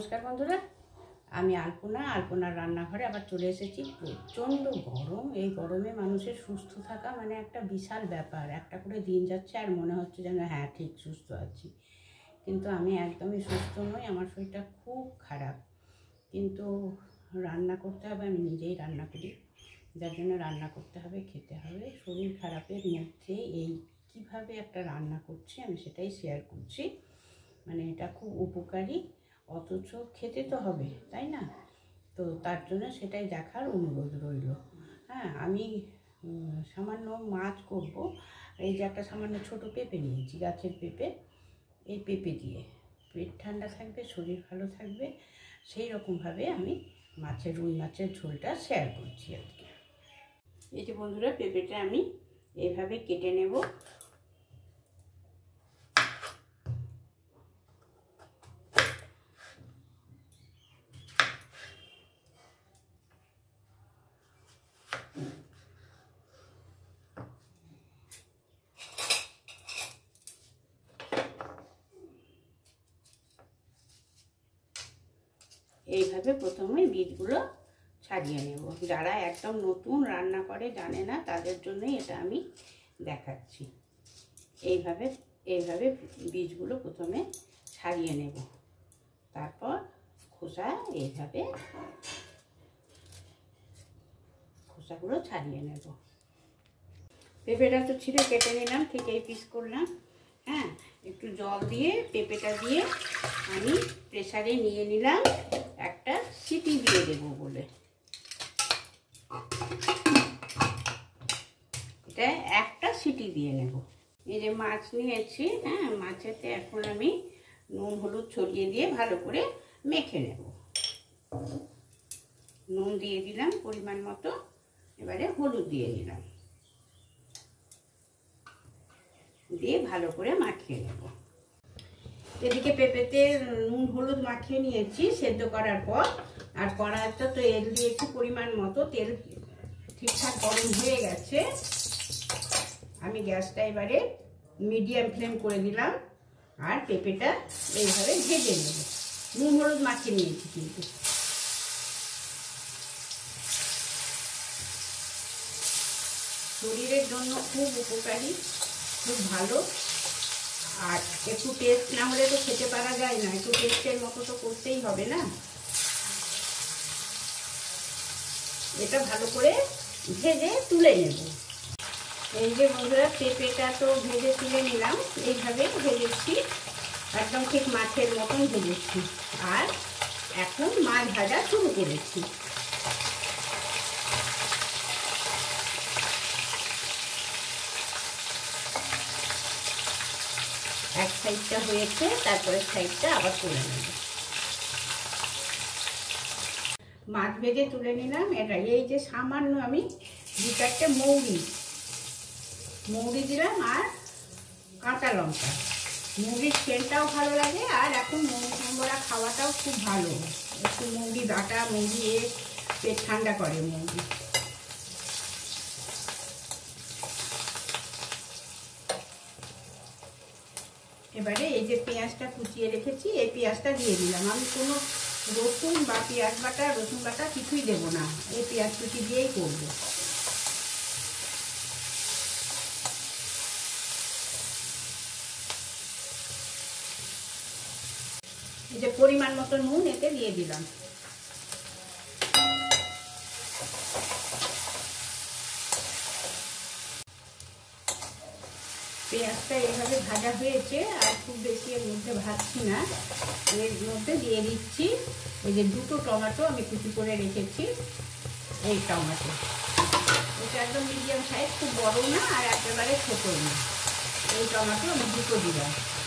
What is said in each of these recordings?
নমস্কার বন্ধুরা, আমি আলপনার রান্নাঘরে আবার চলে এসেছি। প্রচণ্ড গরম। এই গরমে মানুষের সুস্থ থাকা মানে একটা বিশাল ব্যাপার। একটা করে দিন যাচ্ছে আর মনে হচ্ছে যেন হ্যাঁ ঠিক সুস্থ আছি, কিন্তু আমি একদমই সুস্থ নই। আমার শরীরটা খুব খারাপ, কিন্তু রান্না করতে হবে। আমি নিজেই রান্না করি, যার জন্য রান্না করতে হবে, খেতে হবে। শরীর খারাপের মধ্যে এই কিভাবে একটা রান্না করছি আমি সেটাই শেয়ার করছি। মানে এটা খুব উপকারী, অথচ খেতে তো হবে, তাই না? তো তার জন্য সেটাই দেখার অনুরোধ রইল। হ্যাঁ, আমি সামান্য মাছ করব। এই যে একটা সামান্য ছোট পেঁপে নিয়েছি, গাছের পেঁপে। এই পেঁপে দিয়ে পেট ঠান্ডা থাকবে, শরীর ভালো থাকবে, সেই রকমভাবে আমি রুই মাছের ঝোলটা শেয়ার করছি আজকে। এই যে বন্ধুরা, পেঁপেটা আমি এইভাবে কেটে নেব। এইভাবে প্রথমে বীজগুলো ছাড়িয়ে নেব। যারা একদম নতুন রান্না করে জানে না, তাদের জন্যই এটা আমি দেখাচ্ছি। এইভাবে বীজগুলো প্রথমে ছাড়িয়ে নেব, তারপর খোসাগুলো ছাড়িয়ে নেব। পেঁপেটা তো ছিঁড়ে কেটে নিলাম, ঠিক এই পিস করলাম। হ্যাঁ, একটু জল দিয়ে পেঁপেটা দিয়ে আমি প্রেসারে নিয়ে নিলাম, একটা সিটি দিয়ে দেবো বলে। এটা একটা সিটি দিয়ে নেব। এই যে মাছ নিয়েছি, হ্যাঁ, মাছেতে এখন আমি নুন হলুদ ছড়িয়ে দিয়ে ভালো করে মেখে নেব। নুন দিয়ে দিলাম পরিমাণ মতো, এবারে হলুদ দিয়ে দিলাম, দিয়ে ভালো করে মাখিয়ে নেব। এদিকে পেঁপেতে নুন হলুদ মাখিয়ে নিয়েছি সেদ্ধ করার পর। আর কড়াইতে তেল দিয়েছি পরিমাণ মতো। তেল ঠিকঠাক গরম হয়ে গেছে। আমি গ্যাসটা এবারে মিডিয়াম ফ্লেম করে দিলাম, আর পেঁপেটা এইভাবে ভেজে নেব। নুন হলুদ মাখিয়ে নিয়েছি, কিন্তু শরীরের জন্য খুব উপকারী, খুব ভালো। আর একটু টেস্ট না হলে তো খেতে পারা যায় না, একটু টেস্টের মতো তো করতেই হবে না। এটা ভালো করে ভেজে তুলে নেব। এই যে বন্ধুরা, পেঁপেটা তো ভেজে তুলে নিলাম। এইভাবে ভেজেছি, একদম ঠিক মাছের মতন ভেজেছি। আর এখন মাছ ভাজা শুরু করেছি। এক সাইডটা হয়েছে, তারপরে সাইডটা আবার তুলে নেব। মাছ ভেজে তুলে নিলাম। এটা এই যে সামান্য আমি 2-4টে মৌরি দিলাম, আর কাঁচা লঙ্কা। মৌরির সেন্টটাও ভালো লাগে, আর এখন মৌরি সম্বরা খাওয়াটাও খুব ভালো। একটু মৌরি বাটা, মৌরি পেট ঠান্ডা করে মৌরি। এবারে এই যে পেঁয়াজটা কুচিয়ে রেখেছি, এই পেঁয়াজটা দিয়ে দিলাম। আমি কোনো রসুন বা রসুন বাটা কিছুই দেবো না, এই পেঁয়াজ কুচি দিয়েই করবো। এই যে পরিমাণ মতো নুন এতে দিয়ে দিলাম। পেঁয়াজটা এইভাবে ভাজা হয়েছে, আর খুব বেশি এর মধ্যে ভাজছি না। এর মধ্যে দিয়ে দিচ্ছি এই যে 2টো টমেটো আমি কুচি করে রেখেছি। এই টমেটো এটা একদম মিডিয়াম সাইজ, খুব বড় না আর একেবারে ছোট না। এই টমেটো আমি 2টো দিলাম।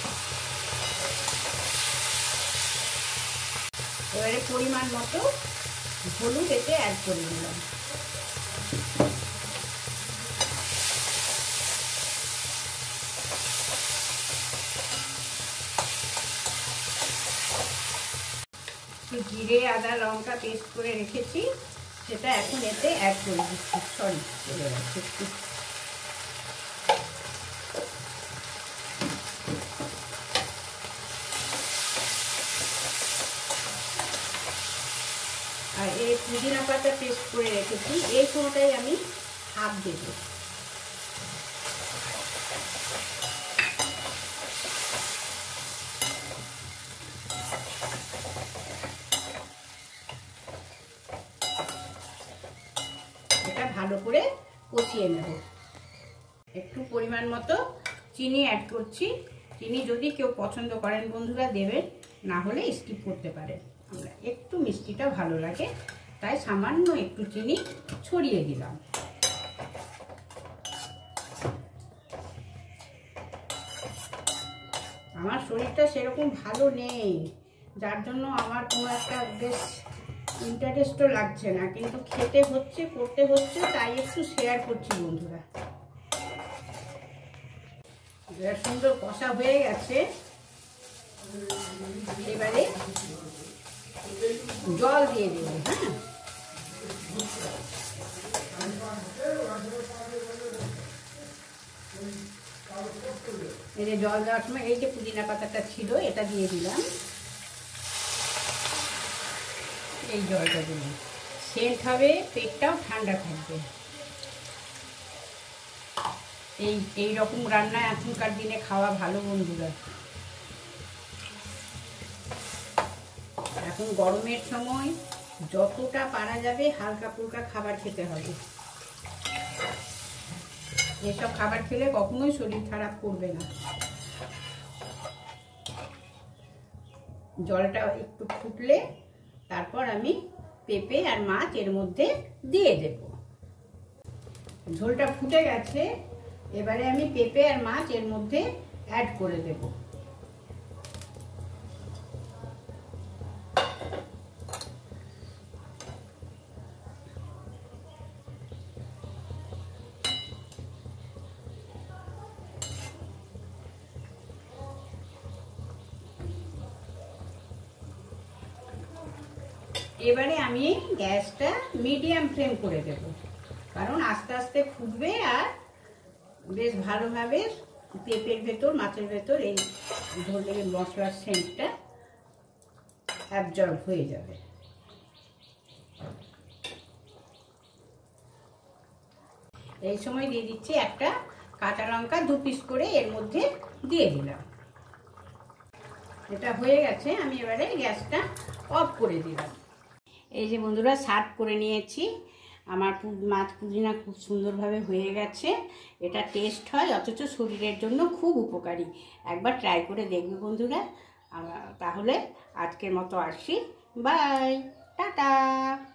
এবারে পরিমাণ মতো হলুদ এতে অ্যাড করে দিলাম। জিরে আদা লঙ্কা পেস্ট করে রেখেছি, সেটা এখন এতে অ্যাড করে দিচ্ছি। চলে গেছে একটু। পুদিনা পাতা পেস্ট করে রেখেছি, এই সময়টাই আমি হাফ দেবো। এটা ভালো করে কষিয়ে নেব। একটু পরিমাণ মতো চিনি অ্যাড করছি। চিনি যদি কেউ পছন্দ করেন বন্ধুরা দেবেন, না হলে স্কিপ করতে পারেন। আমরা একটু মিষ্টিটা ভালো লাগে তাই সামান্য একটু চিনি ছড়িয়ে দিলাম। আমার শরীরটা সেরকম ভালো নেই, যার জন্য আমার কোনো একটা বেশ ইন্টারেস্টও লাগছে না, কিন্তু খেতে হচ্ছে, করতে হচ্ছে, তাই একটু শেয়ার করছি বন্ধুরা। সুন্দর কষা হয়ে গেছে, এবারে জল দিয়ে দেবো। হ্যাঁ, এই যে জল দেওয়ার সময় এই যে পুদিনা পাতাটা ছিল এটা দিয়ে দিলাম, এই জলটা দিলাম। সেন্ট হবে, পেটটাও ঠান্ডা থাকবে। এই রকম রান্না এখনকার দিনে খাওয়া ভালো বন্ধুরা। এখন গরমের সময় যতটা পারা যাবে হালকা ফুলকা খাবার খেতে হবে। এসব খাবার খেলে কখনোই শরীর খারাপ করবে না। জলটা একটু ফুটলে তারপর আমি পেঁপে আর মাছ এর মধ্যে দিয়ে দেব। ঝোলটা ফুটে গেছে, এবারে আমি পেঁপে আর মাছ এর মধ্যে অ্যাড করে দেব। এবারে আমি গ্যাসটা মিডিয়াম ফ্লেম করে দেব, কারণ আস্তে আস্তে ফুটবে আর বেশ ভালোভাবে পেঁপের ভেতর, মাছের ভেতর এই ঝোলের মশলার সেন্টটা অ্যাবজর্ব হয়ে যাবে। এই সময় দিয়ে দিচ্ছি একটা কাঁচা লঙ্কা 2 পিস করে এর মধ্যে দিয়ে দিলাম। এটা হয়ে গেছে, আমি এবারে গ্যাসটা অফ করে দিলাম। এই যে বন্ধুরা সার্ভ করে নিয়েছি। আমার মাছ পুদিনা খুব সুন্দরভাবে হয়ে গেছে। এটা টেস্ট হয়, অথচ শরীরের জন্য খুব উপকারী। একবার ট্রাই করে দেখবে বন্ধুরা। তাহলে আজকের মতো আসি, বাই, টাটা।